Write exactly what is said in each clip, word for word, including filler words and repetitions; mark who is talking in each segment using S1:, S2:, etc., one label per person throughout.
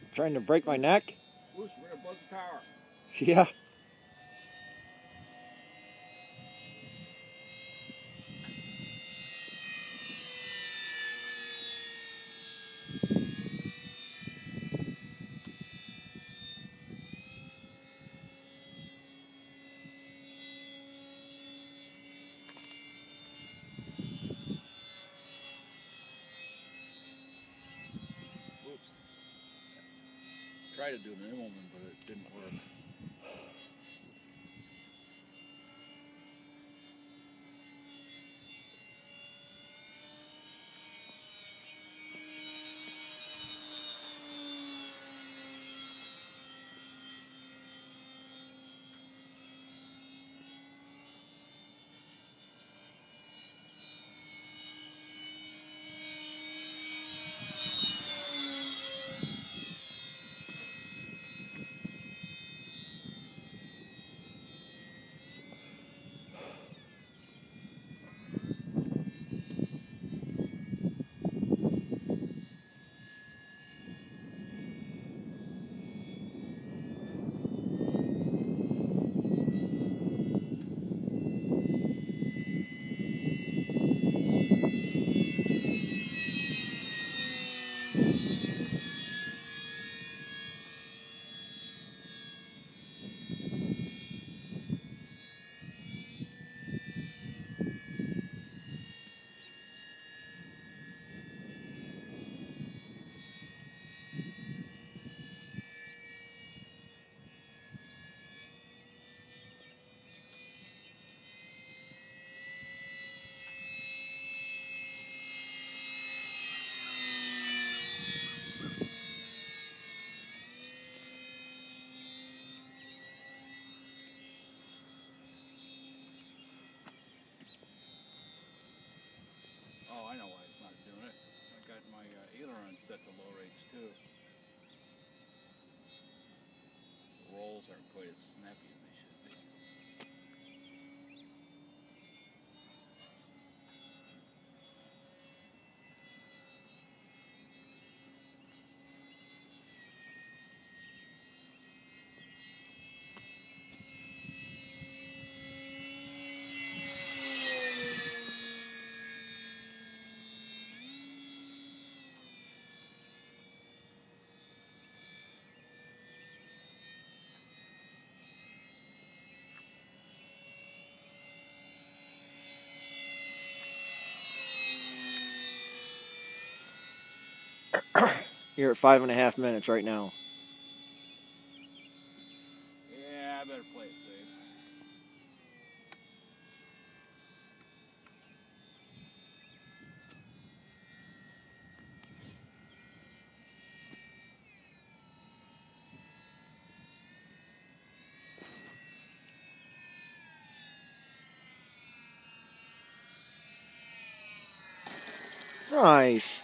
S1: Trying to break my neck?
S2: Whoosh, we're gonna buzz the tower.
S1: Yeah.
S2: Whoops. Tried to do an Immelman, but it didn't work. Oh, I know why it's not doing it. I got my uh, ailerons set to low rates too. The rolls aren't quite as snappy as they should be.
S1: You're at five and a half minutes right now.
S2: Yeah, I better play it safe.
S1: Nice.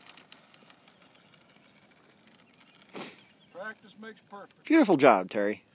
S2: Practice makes perfect.
S1: Beautiful job, Terry.